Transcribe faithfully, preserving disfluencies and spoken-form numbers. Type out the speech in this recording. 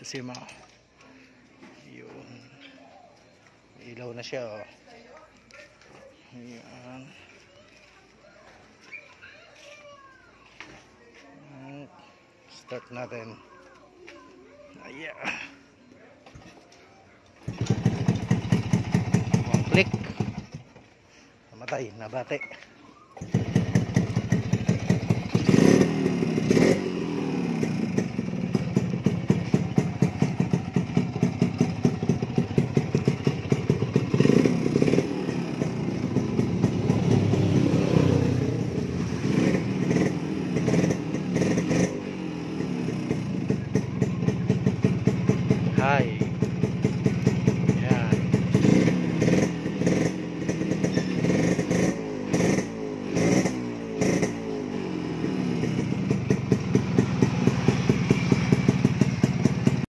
napapansin mo. Yun. Ilaw na siya, oh. Ayan. Start natin. Ayan. One click. Namatay, nabate. Hi. Yan.